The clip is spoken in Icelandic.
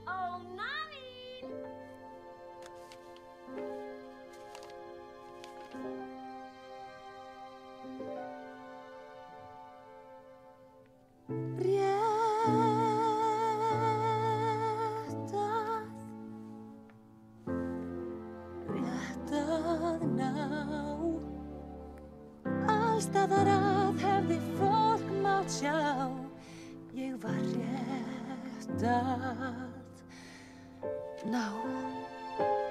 Ó, Navín! Rétt að ná allstaðar að hefði fólk mátt sjá ég var rétt að ná